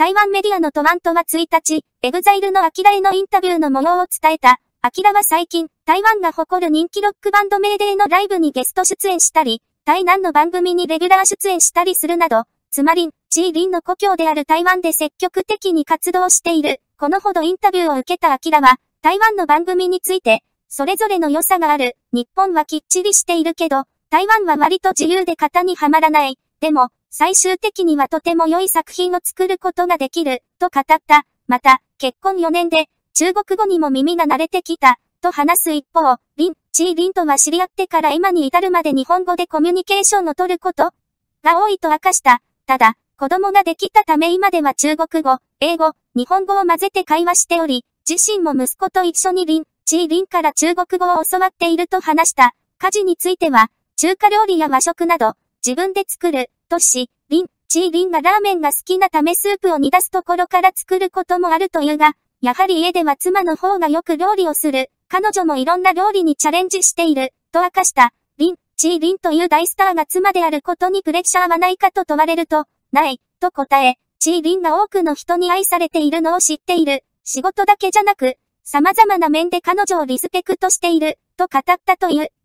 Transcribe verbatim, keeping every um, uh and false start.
台湾メディアのトワントはついたち、エグザイルのアキラへのインタビューの模様を伝えた。アキラは最近、台湾が誇る人気ロックバンドメーデーのライブにゲスト出演したり、台南の番組にレギュラー出演したりするなど、つまり、チーリンの故郷である台湾で積極的に活動している。このほどインタビューを受けたアキラは、台湾の番組について、それぞれの良さがある。日本はきっちりしているけど、台湾は割と自由で型にはまらない。でも、最終的にはとても良い作品を作ることができる、と語った。また、結婚よねんで、中国語にも耳が慣れてきた、と話す一方、リン、チーリンとは知り合ってから今に至るまで日本語でコミュニケーションを取ることが多いと明かした。ただ、子供ができたため今では中国語、英語、日本語を混ぜて会話しており、自身も息子と一緒にリン、チーリンから中国語を教わっていると話した。家事については、中華料理や和食など、自分で作る、とし、リン、チーリンがラーメンが好きなためスープを煮出すところから作ることもあるというが、やはり家では妻の方がよく料理をする。彼女もいろんな料理にチャレンジしている、と明かした。リン、チーリンという大スターが妻であることにプレッシャーはないかと問われると、ない、と答え、チーリンが多くの人に愛されているのを知っている。仕事だけじゃなく、様々な面で彼女をリスペクトしている、と語ったという。